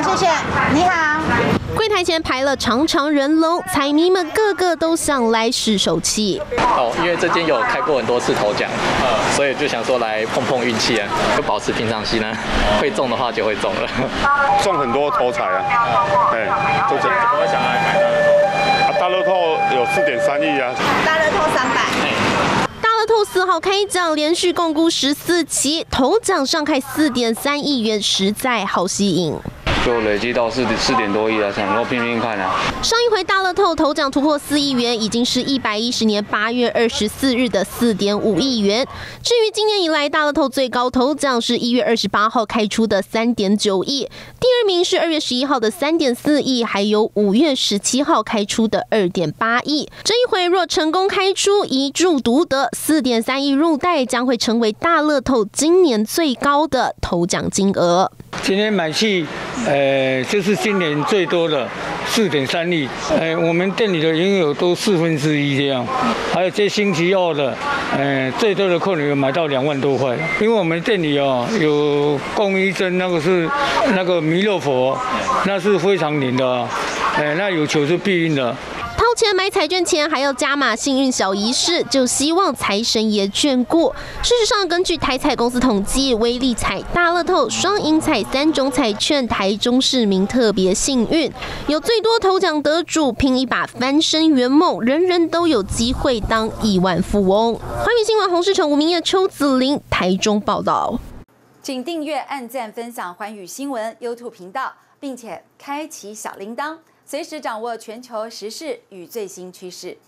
谢谢。你好。 柜台前排了长长人龙，彩迷们个个都想来试手气。 因为这间有开过很多次头奖，所以就想说来碰碰运气啊，就保持平常心啊，会中的话就会中了。 中很多头彩啊，都这样。 我想来买大乐透。 大乐透有4.3亿啊。 大乐透300。 大乐透4号开奖，连续共估14期，头奖上开4.3亿元，实在好吸引。 就累积到4点多亿了，想说拼拼看啊。 上一回大乐透头奖突破4亿元，已经是110年8月24日的4.5亿元。至于今年以来大乐透最高头奖是1月28号开出的3.9亿，第二名是2月11号的3.4亿，还有5月17号开出的2.8亿。这一回若成功开出，一注独得4.3亿入袋，将会成为大乐透今年最高的头奖金额。 今天买气，这是今年最多的4.3亿。我们店里的营业额都1/4这样。还有这星期2的，最多的客人有买到2万多块。因为我们店里有供一针，那个是那个弥勒佛，那是非常灵的，那有求是必应的。 掏钱买彩券前还要加码幸运小仪式，就希望财神爷眷顾。事实上，根据台彩公司统计，威力彩、大乐透、双赢彩3种彩券，台中市民特别幸运，有最多头奖得主拼一把翻身圆梦，人人都有机会当亿万富翁。华语新闻洪世成、吴明业、邱子玲台中报道。 请订阅、按赞、分享寰宇新闻 YouTube 频道，并且开启小铃铛，随时掌握全球时事与最新趋势。